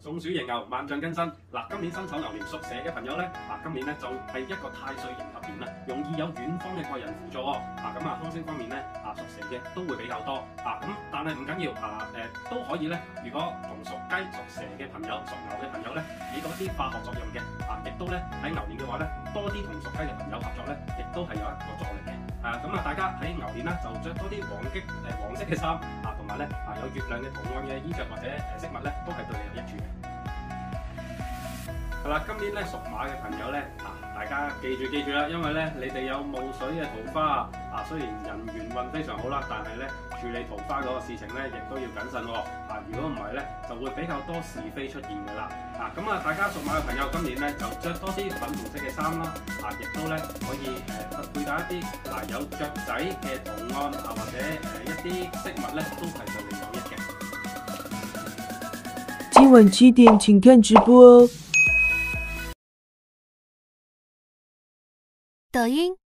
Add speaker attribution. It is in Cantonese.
Speaker 1: 中暑迎牛，萬象更新。嗱，今年辛丑牛年屬蛇嘅朋友咧，今年咧就係一個太歲迎合年啦，容易有遠方嘅貴人輔助喎。咁康星方面咧，屬蛇嘅都會比較多。咁但係唔緊要，都可以咧。如果同屬雞、屬蛇嘅朋友、屬牛嘅朋友咧，起到一啲化學作用嘅，亦都咧喺牛年嘅話咧，多啲同屬雞嘅朋友合作咧，亦都係有一個助力嘅。大家喺牛年咧就着多啲黃色嘅衫，同埋咧有月亮嘅圖案嘅衣着或者飾物咧，都係對你有益處嘅。係啦，今年咧屬馬嘅朋友咧，大家記住啦，因為咧你哋有霧水嘅桃花，雖然人緣運非常好啦，但係咧處理桃花嗰個事情咧，亦都要謹慎喎。如果唔係咧，就會比較多是非出現㗎啦。大家屬馬嘅朋友今年咧就着多啲粉紅色嘅衫啦，亦都咧可以佩戴一啲有雀仔嘅圖案或者一啲飾物咧，都係對你有益嘅。
Speaker 2: 今晚7點請看直播哦。
Speaker 3: 抖音。